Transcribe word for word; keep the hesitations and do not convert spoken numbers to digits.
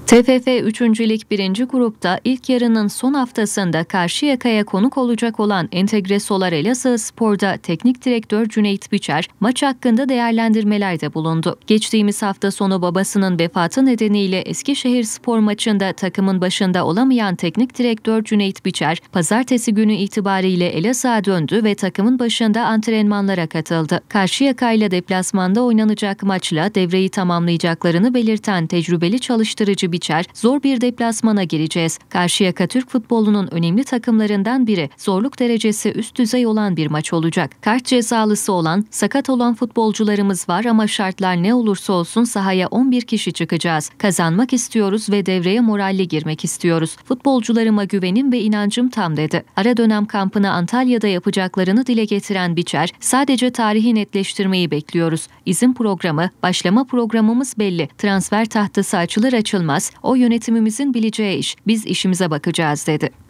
T F F üçüncü Lig birinci grupta ilk yarının son haftasında Karşıyaka'ya konuk olacak olan Entegre Solar Elazığspor'da teknik direktör Cüneyt Biçer maç hakkında değerlendirmelerde bulundu. Geçtiğimiz hafta sonu babasının vefatı nedeniyle Eskişehirspor maçında takımın başında olamayan teknik direktör Cüneyt Biçer, pazartesi günü itibariyle Elazığ'a döndü ve takımın başında antrenmanlara katıldı. Karşıyaka ile deplasmanda oynanacak maçla devreyi tamamlayacaklarını belirten tecrübeli çalıştırıcı Biçer, zor bir deplasmana gireceğiz. Karşıyaka Türk futbolunun önemli takımlarından biri. Zorluk derecesi üst düzey olan bir maç olacak. Kart cezalısı olan, sakat olan futbolcularımız var ama şartlar ne olursa olsun sahaya on bir kişi çıkacağız. Kazanmak istiyoruz ve devreye moralli girmek istiyoruz. Futbolcularıma güvenim ve inancım tam dedi. Ara dönem kampını Antalya'da yapacaklarını dile getiren Biçer, sadece tarihi netleştirmeyi bekliyoruz. İzin programı, başlama programımız belli. Transfer tahtası açılır açılmaz, o yönetimimizin bileceği iş. Biz işimize bakacağız dedi.